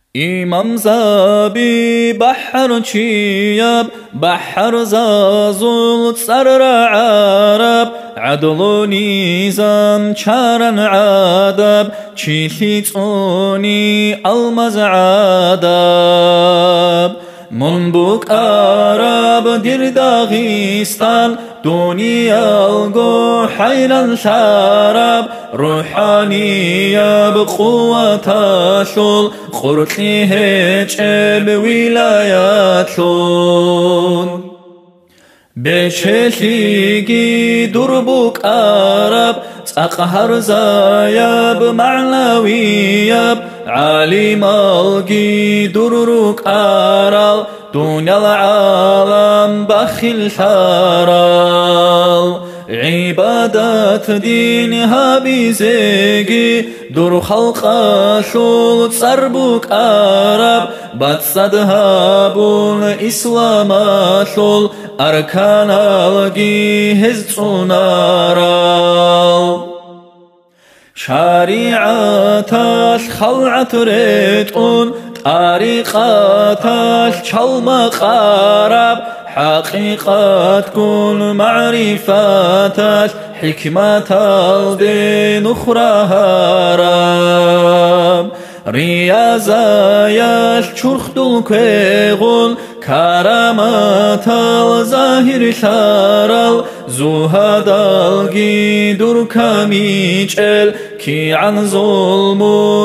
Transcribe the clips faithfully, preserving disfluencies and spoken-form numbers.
إمام زابي بحر شياب بحر زازول تسرر عرب عدل نظام شارن عذاب شيثيتوني المز عذاب منبوك عرب دير داغستان دنيا الجو حيلا شراب روحانية بقوة شول خرطي هجل ولايات شول بشليجي دربوك عرب أقهر زايب معنوياب علي مالجي درروك عرب دنيا العالم بخل حرال عبادات دينها بيزيجي دور خلق شول تصربوك عرب بتصدها بول إسلام شول أركان الجي هزتونارال شريعة خلعة ريتون طريقة شلم قارب حقيقة كل معرفة حكمة الدين أخرى هرب رياضة يشرخ دل كيغل كرامة الظاهر شارل زهد الجدر كميجل كي عن ظلم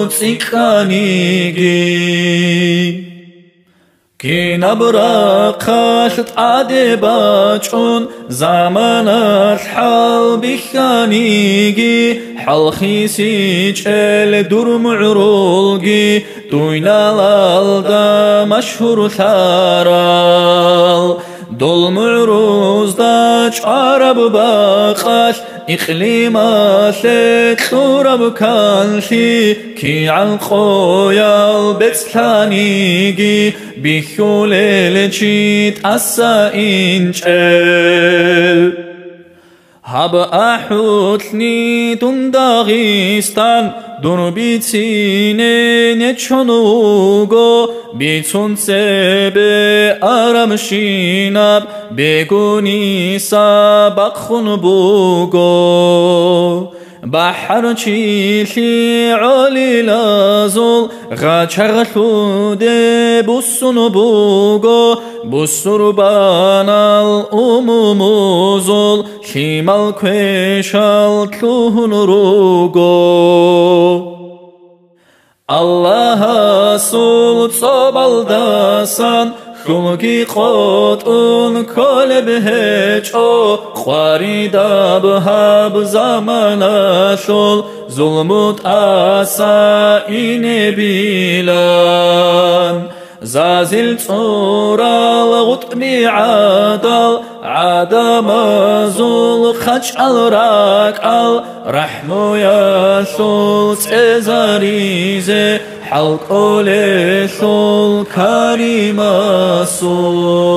تسيقانيجي كي نبرقش تعدباجون زمان الحال بخانيجي حلخي سيجل در معرولجي دوينا الالدا مشهور ثارال دول معروز داج عرب باقاش إقليم تورب كانشي كي عن خويا البتسلانيجي بيخول الجيت أسا إنجل هب أحوتني دون داغستان دون بيتيني نتشنوغو بيتون سبي أرم شيناب بيقوني سابق خنبوغو بحر چیلی علی لازول غچر شده بسون بوگو بسر بانال اموموزول شیمال کشال تلون روگو الله سول صبال داسان شلگی قطعون کل بهچ او خواری دب هب زمان شل ظلمت آسا این بیلان زازل صورال غطبی عدل عدم زول خجل راکل رحمو یشل تزاریزه حلق أولي شول كريم الصول